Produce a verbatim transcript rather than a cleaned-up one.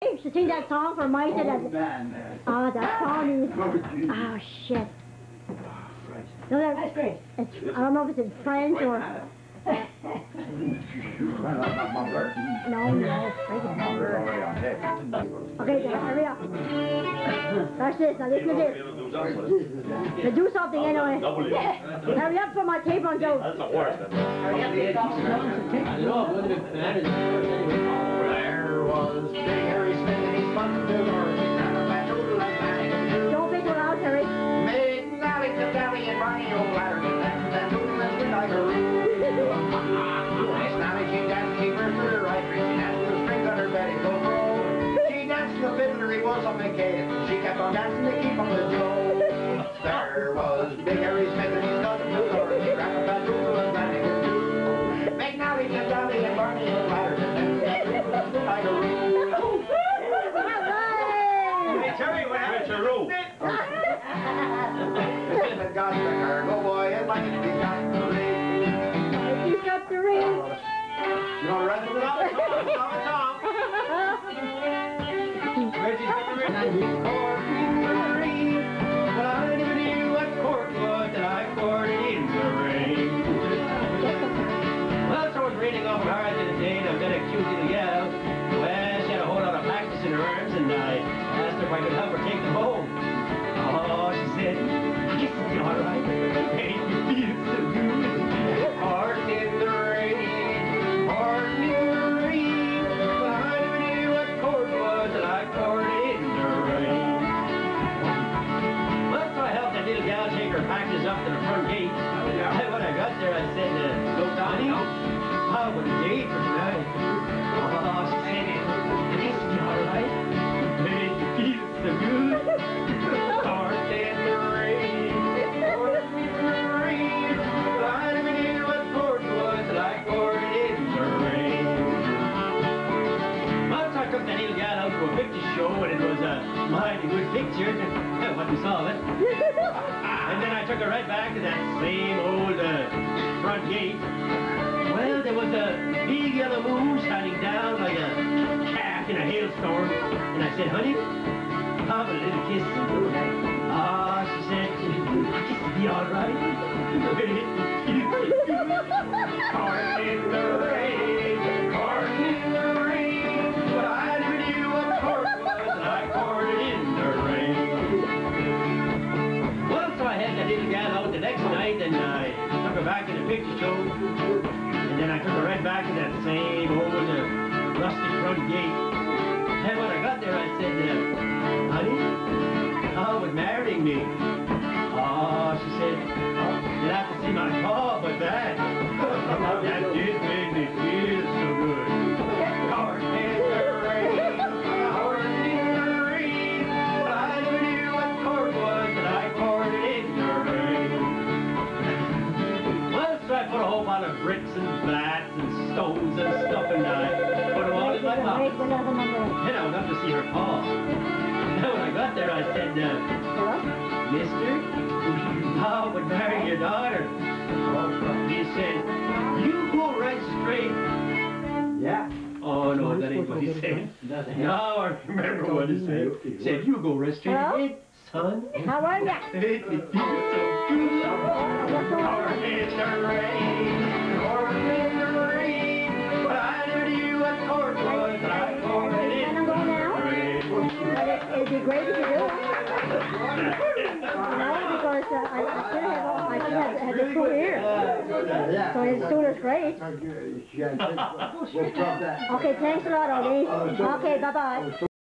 used to sing that song for Mike. Oh, that, man. Oh, that song is... Oh, geez. Oh, shit. Christ. No, that, That's great. it's, I don't know if it's in French or... Well, that's not my bird. No, no, it's freaking We're already on deck. Okay, then hurry up. That's this, now listen to this. To do something anyway. Hurry up for my tape on Joe. That's the worst. Hurry up, take off the nose and take I know, I'm going to be mad at There was Big Harry Smith and he's fun to learn. Don't be too loud, Harry. Made Nally to Dally and Barney O'Ladder and then Doodle and Good Night. Nice Nally, she danced, she first to the right, she danced with the strings on her Betty Boop roll. She danced the fiddler, he was on vacation. She kept on dancing to keep on the Joe. There was Big Harry Smith and he's got the new door. He rapped about Doodle and Danny would do. Make Nally to Dally and Barney O'Ladder and then Doodle and Good Night. Hey, Terry, what happened to Roo? Smith got the cargo boy and like it be got the ring. he's got the ring. You want to rest of it out? Tom, Tom, Tom. Reggie's got the ring. Court in the ring. But I never knew what court was till I courted in the ring. Well, so I was reading off hard the other day and I've got a cute little gal. Well, she had a whole lot of practice in her arms and I asked her if I could help her take them home. Oh, she said, yes, it's all right. Hey, you feel so good. Heart in the rain, heart in the rain. But I never knew what court was till I courted in the rain. Well, so I helped that little gal take her packages up to the front gate. And when I got there, I said, uh, look, Donnie, how would a date for tonight? Oh, she said, yes, it's all right. Hey, you feel so good. Heart in the rain, heart in the rain. But I never knew what court was till I courted in the rain. Once I took that little gal out to a picture show and it was a mighty good picture. What we saw of it. And then I took her right back to that same old uh, front gate. Well, there was a big yellow moon shining down like a calf in a hailstorm. And I said, honey, how about a little kiss? Ah, she said, I guess it'll be all right. Heart in the rain, heart in the rain. But I never knew what court was and I courted in the rain. Well, so I had that little gal out the next night and I took her back to the picture show. And then I took her right back to that same old uh, rustic front gate. And when I got there, I said, uh, honey, how would marrying me? Oh, she said, you'll have to see my paw, but that, that did make me feel so good. Heart in the rain, heart in the rain. But I never knew what court was till I courted in the rain. Well, so I put a whole lot of bricks and bats and stones and stuff and I put them all in my pocket. Then I went up to see her paw. Now when I got there, I said, uh, mister, how would marry your daughter? He said, you go right straight. Yeah. Oh, no, that ain't what he said. Now I remember what he said. He said, you go right straight Hello? ahead, son. How are ya? It feels so good. Heart in the rain, heart in the rain. But I never knew what court was, but I courted in Can I go now? the rain. But it, it'd be great if you do. No, because uh, I, I should have, I should have had the full ear. Yeah. So his suitor's great. We'll drop that. Okay, thanks a lot, Odie. Okay, bye-bye.